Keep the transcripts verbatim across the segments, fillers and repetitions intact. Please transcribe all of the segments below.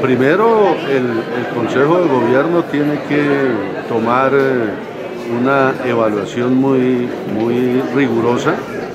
primero el, el Consejo de Gobierno tiene que tomar una evaluación muy, muy rigurosa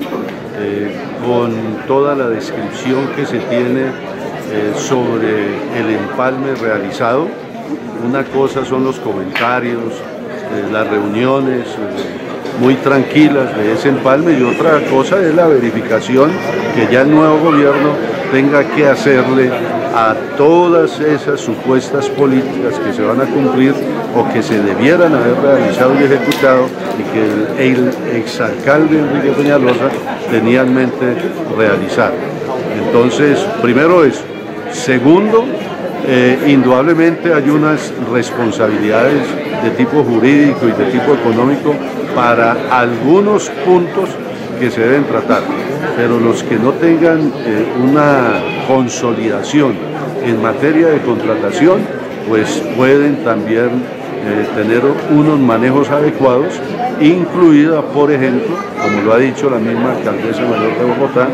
eh, con toda la descripción que se tiene eh, sobre el empalme realizado. Una cosa son los comentarios, eh, las reuniones eh, muy tranquilas de ese empalme, y otra cosa es la verificación que ya el nuevo gobierno tenga que hacerle a todas esas supuestas políticas que se van a cumplir o que se debieran haber realizado y ejecutado, y que el, el exalcalde Enrique Peñalosa tenía en mente realizar. Entonces, primero eso. Segundo, eh, indudablemente hay unas responsabilidades de tipo jurídico y de tipo económico para algunos puntos que se deben tratar, pero los que no tengan eh, una consolidación en materia de contratación, pues pueden también eh, tener unos manejos adecuados, incluida, por ejemplo, como lo ha dicho la misma alcaldesa mayor de Bogotá,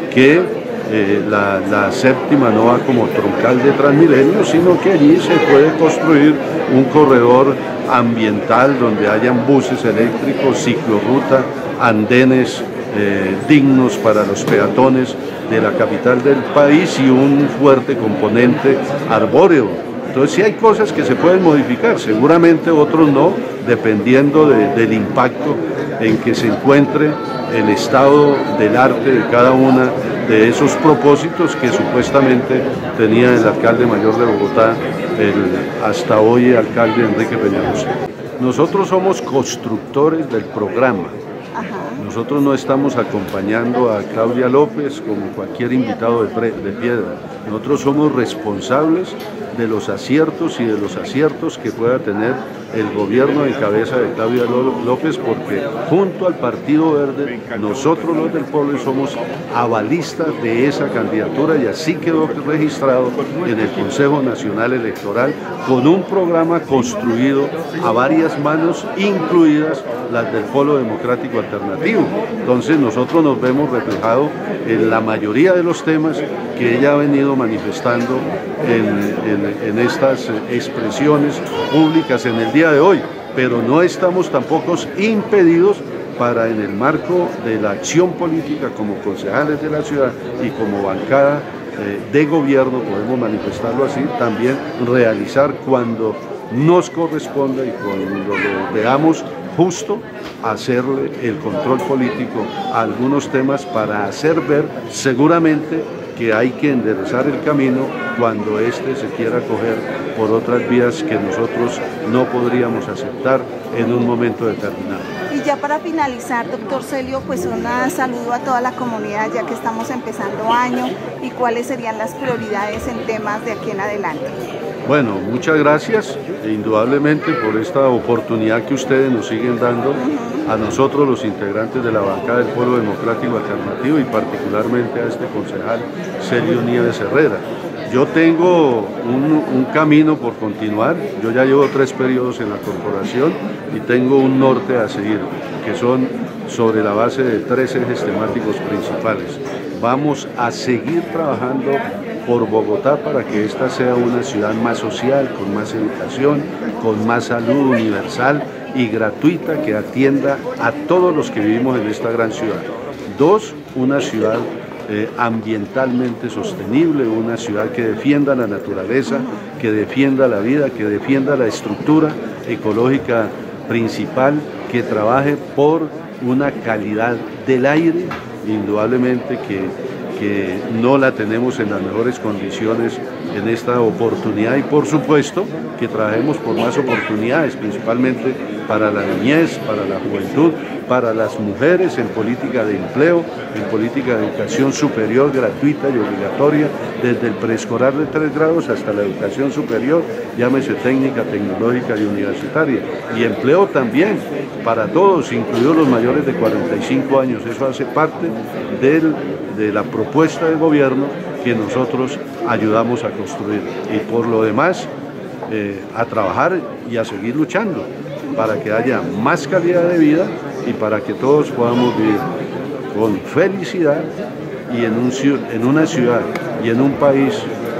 que eh, la, la séptima no va como troncal de Transmilenio, sino que allí se puede construir un corredor ambiental donde hayan buses eléctricos, ciclorruta, andenes Eh, dignos para los peatones de la capital del país y un fuerte componente arbóreo. Entonces sí hay cosas que se pueden modificar, seguramente otros no, dependiendo de, del impacto en que se encuentre el estado del arte de cada una de esos propósitos que supuestamente tenía el alcalde mayor de Bogotá, el hasta hoy alcalde Enrique Peñalosa. Nosotros somos constructores del programa. Nosotros no estamos acompañando a Claudia López como cualquier invitado de, de piedra. Nosotros somos responsables de los aciertos y de los aciertos que pueda tener el gobierno en cabeza de Claudia López, porque junto al Partido Verde, nosotros los del pueblo somos avalistas de esa candidatura, y así quedó registrado en el Consejo Nacional Electoral, con un programa construido a varias manos, incluidas las del Polo Democrático Alternativo. Entonces nosotros nos vemos reflejados en la mayoría de los temas que ella ha venido manifestando en, en, en estas expresiones públicas en el día de hoy, pero no estamos tampoco impedidos para, en el marco de la acción política como concejales de la ciudad y como bancada eh, de gobierno, podemos manifestarlo así, también realizar cuando nos corresponda y cuando lo veamos justo, hacerle el control político a algunos temas para hacer ver seguramente que hay que enderezar el camino cuando éste se quiera coger por otras vías que nosotros no podríamos aceptar en un momento determinado. Y ya para finalizar, doctor Celio, pues un saludo a toda la comunidad, ya que estamos empezando año, y cuáles serían las prioridades en temas de aquí en adelante. Bueno, muchas gracias, indudablemente, por esta oportunidad que ustedes nos siguen dando a nosotros, los integrantes de la bancada del Polo Democrático Alternativo, y particularmente a este concejal Celio Nieves Herrera. Yo tengo un, un camino por continuar, yo ya llevo tres periodos en la corporación y tengo un norte a seguir, que son sobre la base de tres ejes temáticos principales. Vamos a seguir trabajando por Bogotá para que esta sea una ciudad más social, con más educación, con más salud universal y gratuita, que atienda a todos los que vivimos en esta gran ciudad. Dos, una ciudad eh, ambientalmente sostenible, una ciudad que defienda la naturaleza, que defienda la vida, que defienda la estructura ecológica principal, que trabaje por una calidad del aire, indudablemente que que no la tenemos en las mejores condiciones en esta oportunidad, y por supuesto que trabajemos por más oportunidades, principalmente para la niñez, para la juventud, para las mujeres, en política de empleo, en política de educación superior gratuita y obligatoria, desde el preescolar de tres grados hasta la educación superior, llámese técnica, tecnológica y universitaria, y empleo también para todos, incluidos los mayores de cuarenta y cinco años. Eso hace parte del, de la propuesta del gobierno que nosotros ayudamos a construir, y por lo demás eh, a trabajar y a seguir luchando para que haya más calidad de vida y para que todos podamos vivir con felicidad y en, un, en una ciudad y en un país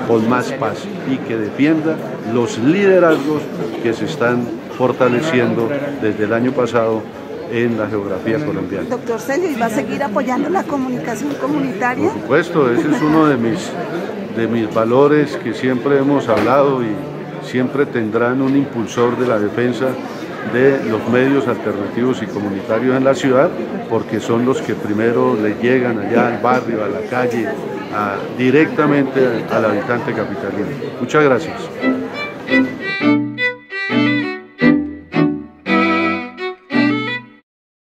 con más paz y que defienda los liderazgos que se están fortaleciendo desde el año pasado en la geografía colombiana. Doctor Celio, ¿y va a seguir apoyando la comunicación comunitaria? Por supuesto, ese es uno de mis, de mis valores que siempre hemos hablado y siempre tendrán un impulsor de la defensa de los medios alternativos y comunitarios en la ciudad, porque son los que primero le llegan allá al barrio, a la calle, a, directamente al habitante capitalino. Muchas gracias.